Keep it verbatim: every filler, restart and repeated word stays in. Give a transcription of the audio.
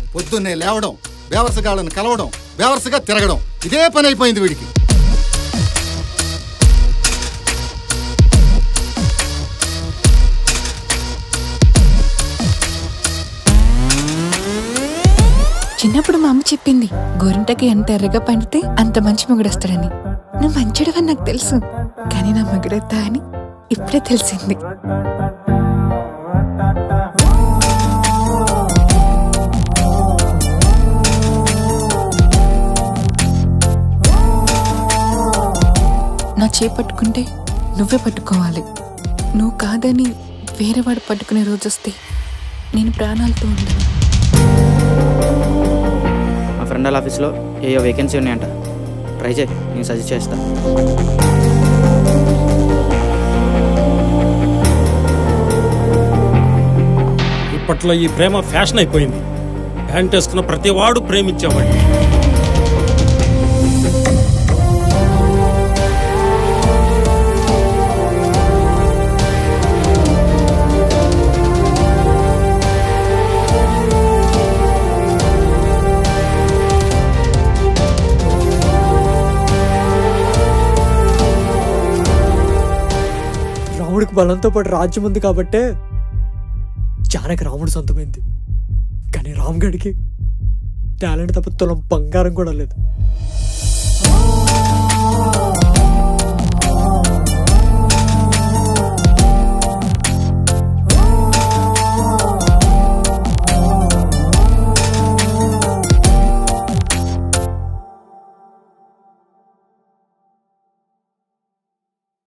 పొద్దున్నే లేవడం, బేవర్సగాళ్ళని కలవడం, బేవర్సగా తిరగడం, ఇదే పని అయిపోయింది వీడికి. చిన్నప్పుడు మా అమ్మ చెప్పింది, గోరింటకి ఎంత ఎర్రగా పండితే అంత మంచి మొగుడొస్తాడని. నువ్వు మంచిడవని నాకు తెలుసు, కానీ నా మొగుడెత్తా అని ఇప్పుడే తెలిసింది. నా చేయి పట్టుకుంటే నువ్వే పట్టుకోవాలి. నువ్వు కాదని వేరేవాడు పట్టుకునే రోజు వస్తే నేను ప్రాణాలతో ఉండను. మా ఫ్రెండ్ వాళ్ళ ఆఫీస్లో ఏయో వేకెన్సీ ఉన్నాయంట, ట్రై చేయి, నేను సజెస్ట్ చేస్తాను. ఇప్పట్లో ఈ ప్రేమ ఫ్యాషన్ అయిపోయింది. ప్యాంట్ వేసుకున్న ప్రతి వాడు ప్రేమించేవాడు. రాముడికి బలంతో పాటు రాజ్యం ఉంది కాబట్టే జానకి రాముడు సొంతమైంది. కానీ రామ్గడికి టాలెంట్ తప్ప తులం బంగారం కూడా లేదు.